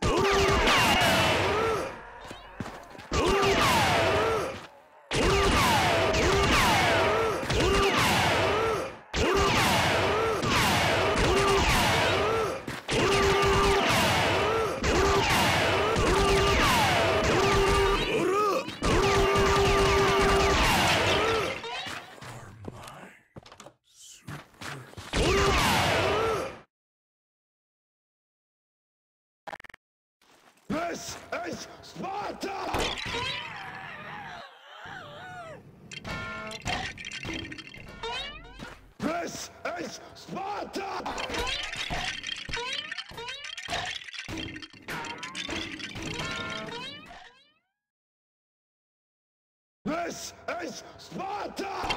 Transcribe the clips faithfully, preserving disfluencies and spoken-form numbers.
This is Sparta! This is Sparta! This is Sparta!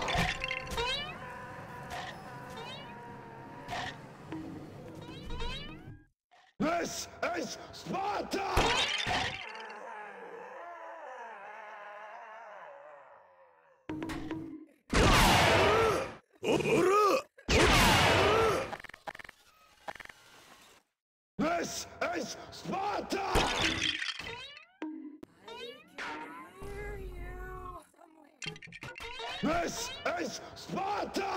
This is Sparta! This is Sparta! This is Sparta!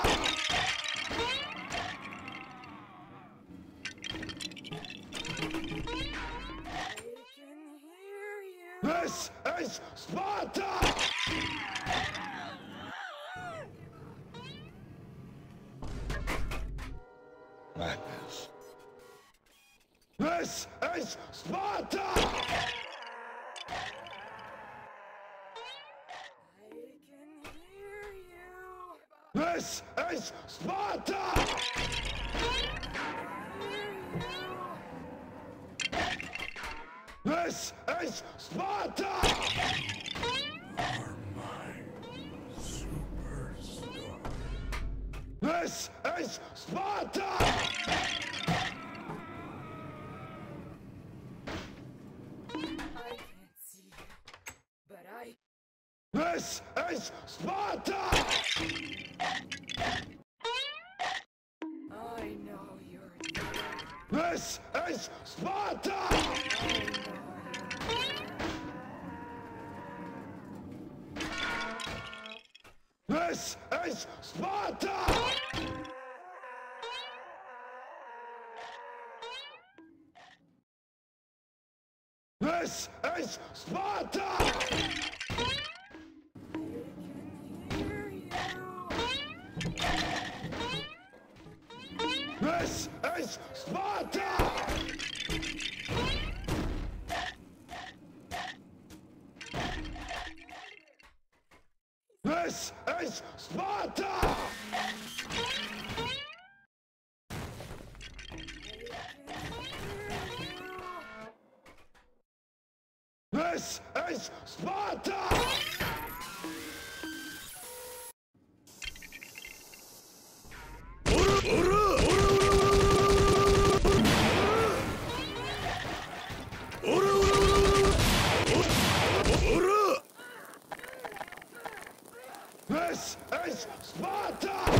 This is Sparta! Madness. This is Sparta! I can hear you. This is Sparta! This is Sparta! You're my superstar. This is Sparta! I can't see, but I... This is Sparta! I know you're there. This is Sparta! This is Sparta! This is Sparta! This is Sparta! This is Sparta! This is Sparta! This is Sparta!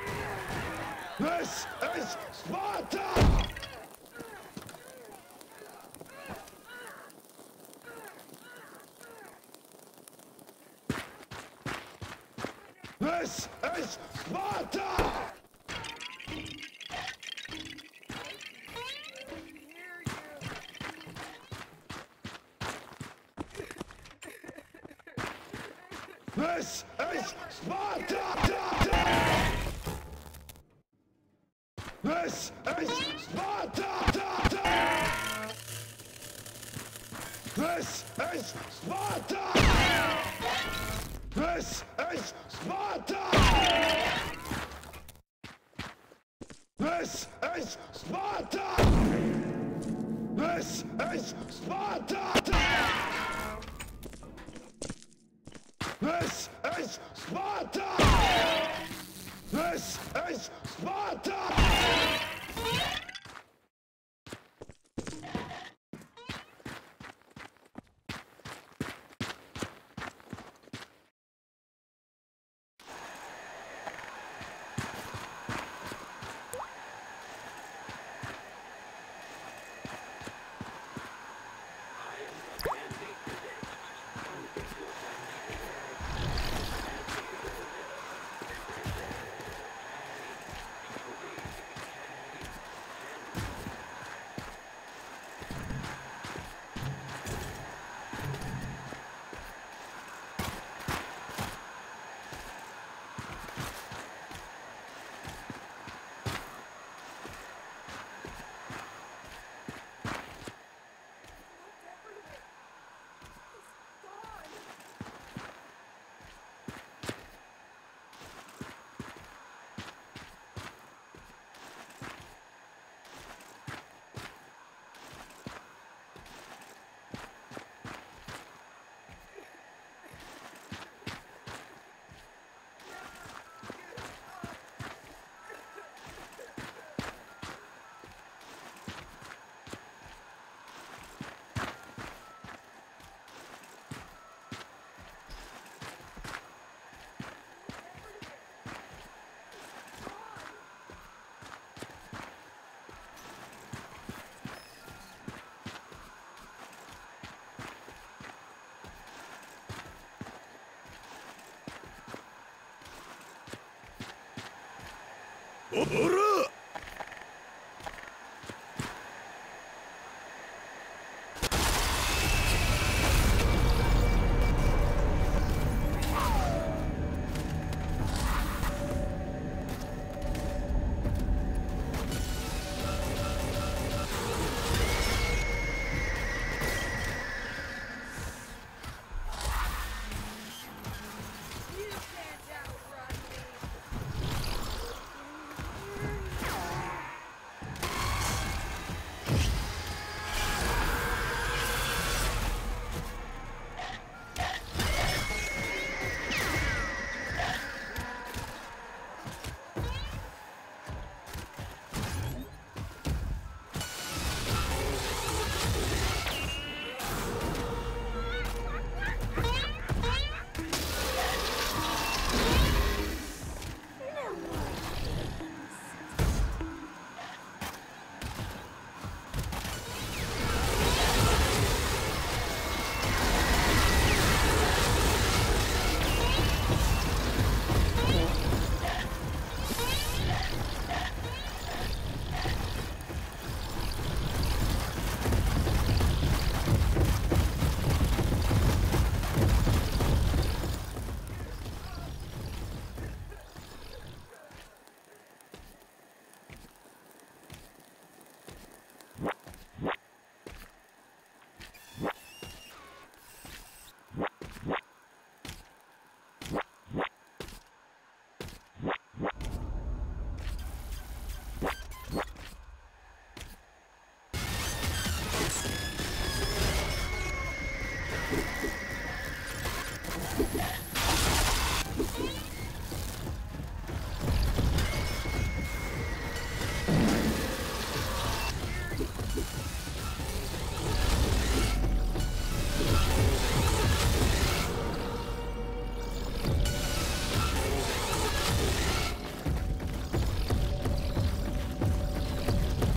This is Sparta! This is Sparta! This is Sparta! This is Sparta! This is Sparta! This is Sparta! This is Sparta! This is Sparta! This is Sparta! This is Sparta! おら Yeah.